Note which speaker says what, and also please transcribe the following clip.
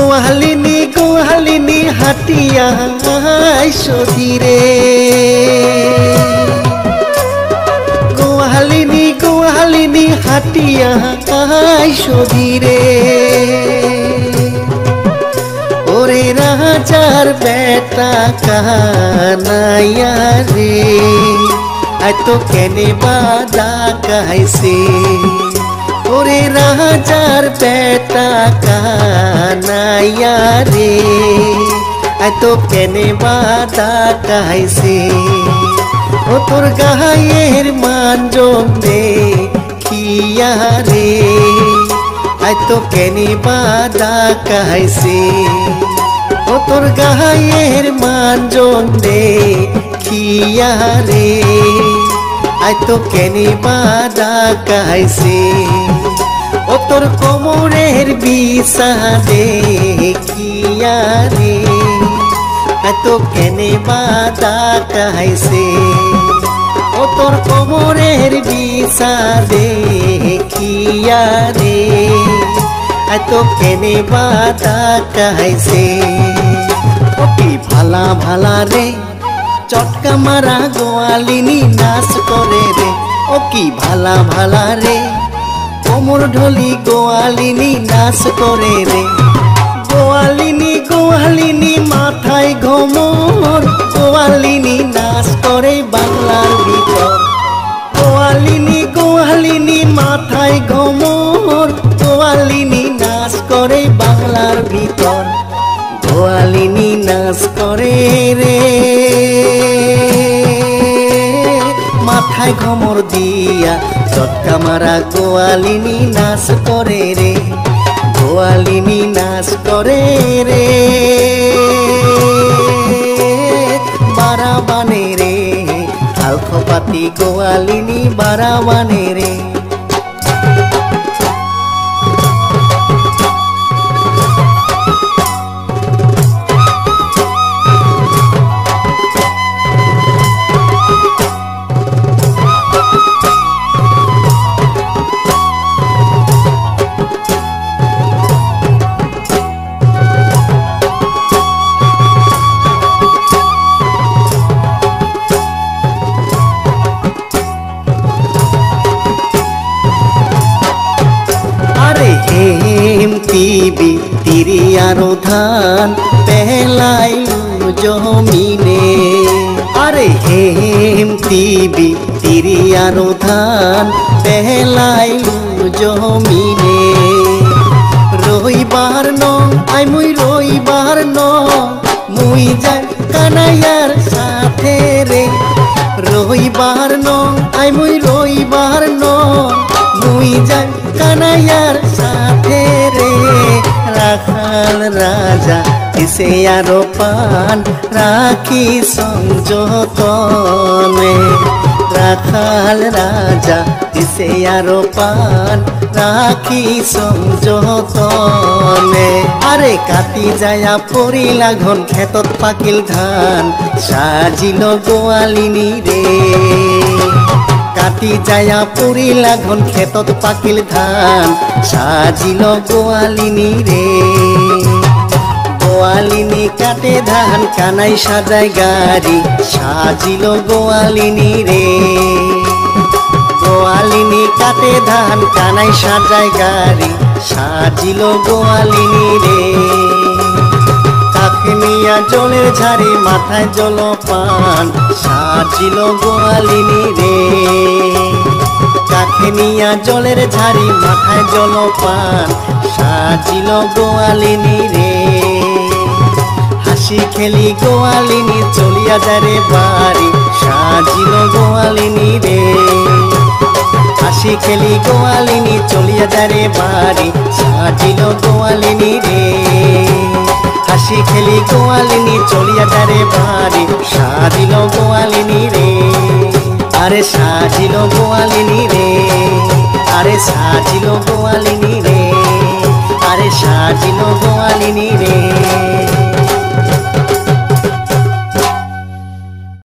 Speaker 1: গোয়ালিনী হাটিয়া আইসো ধীরে গোয়ালিনী হাটিয়া আইসো ধীরে ওরে রাজার বেটা কানাইয়া রে আয় তো কেনে বাদা কাইছে ওরে রাজার বেটা কানাইয়া রে আয় তো কেনে বাদা কাইছে ও তোর গায়ের মানজন রে খিয়া রে আয় তো কেনে বাদা কাইছে ও তোর গায়ের মানজন রে খিয়া রে আয় তো কেনে বাদা কাইছে ও তোর কোমরের বিষাদে খিয়া রে আয় তো কেনে বাদা কাইছে ও তোর কোমরের বিষাদে খিয়া রে আয় তো কেনে বাদা কাইছে ও কি ভালা ভালা রে চটকা মারা গোয়ালিনী নাচ করে রে ও কি ভালা ভালা রে কোমর ঢলি গোয়ালিনী নাচ করে রে গোয়ালিনী মাথায় ঘোমর গোয়ালিনী নাচ করে বাংলার ভিতর গোয়ালিনী মাথায় ঘোমর গোয়ালিনী নাচ করে বাংলার ভিতর গোয়ালিনী নাচ করে রে মাথায় ঘোমর দিয়া চটকা মারা গোয়ালিনী নাচ করে রে গোয়ালিনী নাচ করে রে বারাবানে রে আলফাপাতি গোয়ালিনী বারাবানে রে হেমতিবি তিরিয়ারো ধান পেলাইলু জমিনে আরে হেমতিবি তিরিয়ারো ধান পেলাইলু জমিনে রইবার ন আই মুই রইবার ন মুই যাই কানাইয়ার সাথে রে রইবার ন আই মুই রইবার ন মুই যাই কানাইয়ার সাথে রে রাখাল রাজা এসে আরো পান রাখি সংযতনে রাখাল রাজা এসে আরো পান রাখি সংযতনে আরে কাটি যায়া পড়িলা ঘন ক্ষেতত পাকিল ধান সাজিল গোয়ালিনী রে কাটি যায়া পড়িলা ঘন ক্ষেতত পাকিল ধান সাজিল গোয়ালিনী রে গোয়ালিনী কাটে ধান কানাই সাজায় গাড়ি সাজিল গোয়ালিনী রে গোয়ালিনী কাটে ধান কানাই সাজায় গাড়ি সাজিল গোয়ালিনী রে কাকে নিয়া জলের ঝাড়ি মাথায় জলপান সাজিল গোয়ালিনী রে কাকে নিয়া জলের ঝাড়ি মাথায় জলপান সাজিল গোয়ালিনী রে হাসি খেলি গোয়ালিনী চলিয়া যায় রে বাড়ি সাজিল গোয়ালিনী রে হাসি খেলি গোয়ালিনী চলিয়া যায় রে বাড়ি সাজিল গোয়ালিনী রে হাসি খেলি গোয়ালিনী চলিয়া যায় রে বাড়ি সাজিল গোয়ালিনী রে আরে সাজিল গোয়ালিনী রে আরে সাজিল গোয়ালিনী রে আরে সাজিল গোয়ালিনী রে